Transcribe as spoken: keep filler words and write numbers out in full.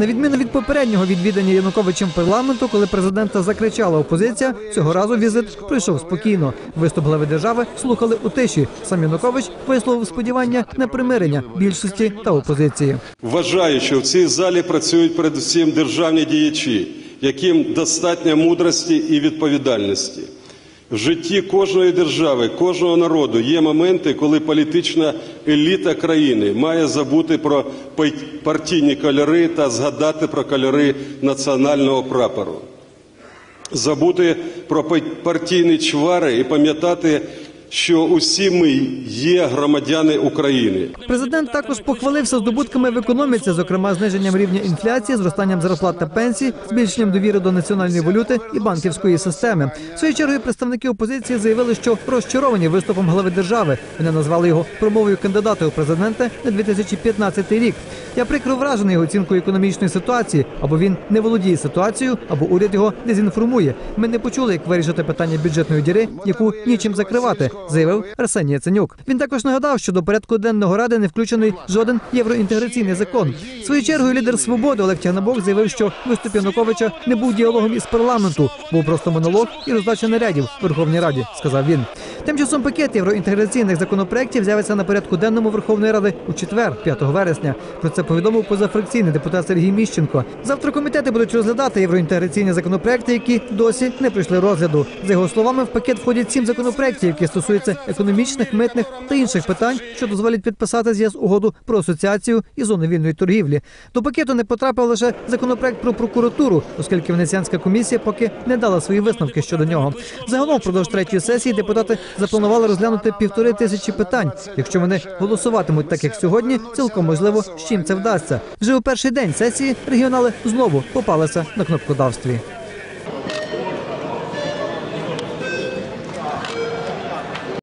На відміну від попереднього відвідання Януковичем парламенту, коли президента закричала опозиція, цього разу візит пройшов спокійно. Виступ глави держави слухали у тиші. Сам Янукович висловив сподівання на примирення більшості та опозиції. Вважаю, що в цій залі працюють передусім державні діячі, яким достатньо мудрості і відповідальності. В житті кожної держави, кожного народу є моменти, коли політична еліта країни має забути про партійні кольори та згадати про кольори національного прапору. Забути про партійні чвари і пам'ятати, що усі ми є громадяни України. Президент також похвалився здобутками в економіці, зокрема зниженням рівня інфляції, зростанням зарплат та пенсій, збільшенням довіри до національної валюти і банківської системи. В свою чергу представники опозиції заявили, що розчаровані виступом глави держави. Вони назвали його промовою кандидата у президенти на дві тисячі п'ятнадцятий рік. Я прикро вражений його оцінкою економічної ситуації. Або він не володіє ситуацією, або уряд його дезінформує. Ми не почули, як вирішити питання бюджетної діри, яку нічим закривати, заявив Арсеній Яценюк. Він також нагадав, що до порядку денного Ради не включений жоден євроінтеграційний закон. Своєю чергою лідер «Свободи» Олег Тягнибок заявив, що виступ Януковича не був діалогом із парламенту, був просто монолог і роздача нарядів в Верховній Раді, сказав він. Тим часом пакет євроінтеграційних законопроєктів з'явиться на порядку денному Верховної Ради у четвер, п'ятого вересня. Про це повідомив позафракційний депутат Сергій Міщенко. Завтра комітети будуть розглядати євроінтеграційні законопроєкти, які досі не пройшли розгляду. За його словами, в пакет входять сім законопроєктів, які стосуються економічних, митних та інших питань, що дозволять підписати з ЄС угоду про асоціацію і зону вільної торгівлі. До пакету не потрапив лише законопроєкт про прокуратуру, оскільки Венеціанська комісія поки не дала свої висновки щодо нього. Загалом впродовж третьої сесії депутати запланували розглянути півтори тисячі питань. Якщо вони голосуватимуть так, як сьогодні, цілком можливо, з чим це вдасться. Вже у перший день сесії регіонали знову попалися на кнопкодавстві.